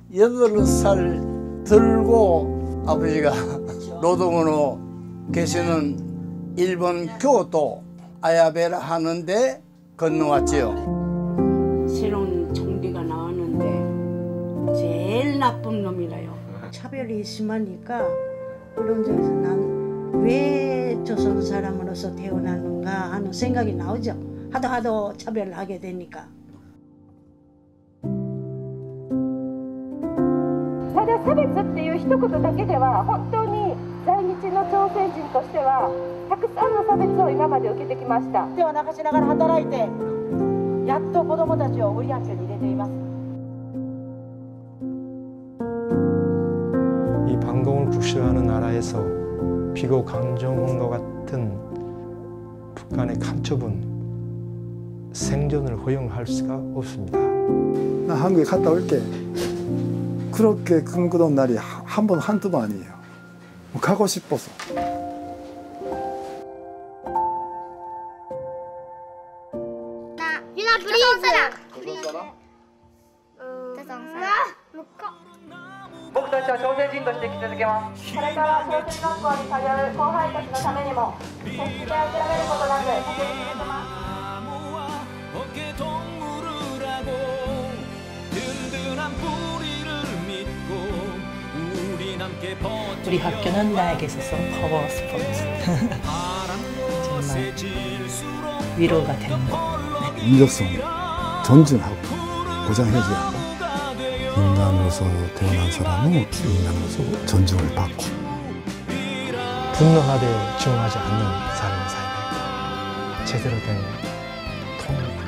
8살 들고 아버지가 노동으로 계시는 일본 교토 아야베라 하는데 건너왔지요. 새로운 총리가 나왔는데 제일 나쁜 놈이라요. 차별이 심하니까 그런 점에서 난 왜 조선 사람으로서 태어났는가 하는 생각이 나오죠. 하도 차별을 하게 되니까. ただ差別っていう一言だけでは本当に在日の朝鮮人としてはたくさんの差別を今まで受けてきました。手を流しながら働いてやっと子どもたちをウリアン家に入れています。 이 반공을 북시하는 나라에서 비고 강정훈과 같은 북한의 간첩은 생존을 허용할 수가 없습니다. 나 한국에 갔다 올게. 그렇게 꿈꾸던 날이 한 번 한두 번 아니에요. 가고 싶어서. 나 조선 사람. 조선 사람. 僕たちは朝鮮人として生き続けます。これから朝鮮学校に通う後輩たちのためにも決して諦めることなく走り続けます。 우리 학교는 나에게 있어서 파워 스포츠. 정말 위로가 되는 것. 민족성 존중하고 보장해줘야 한다. 인간으로서 태어난 사람은 인간으로서 존중을 받고 분노하되 증오하지 않는 삶을 살아야 되고 제대로 된 통일